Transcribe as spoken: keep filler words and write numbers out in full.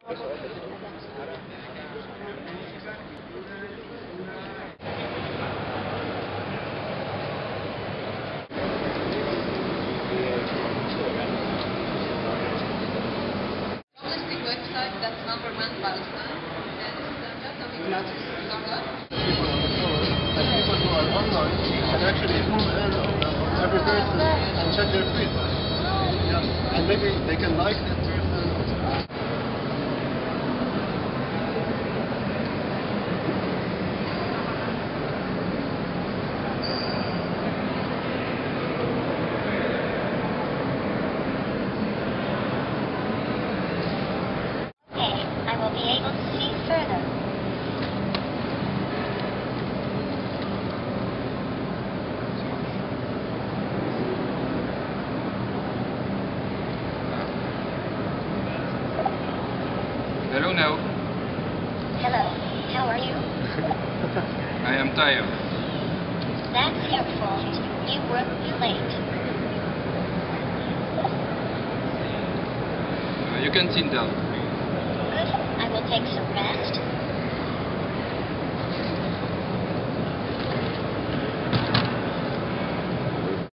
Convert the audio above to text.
Journalistic website that's number one Palestine and uh, people on the forum and people who are online can actually zoom in on every person and check their feed. Yeah. And maybe they can like that person. I will be able to see further. Hello now. Hello, how are you? I am tired. That's your fault. You were late. Uh, you can sit down. Good. I will take some rest.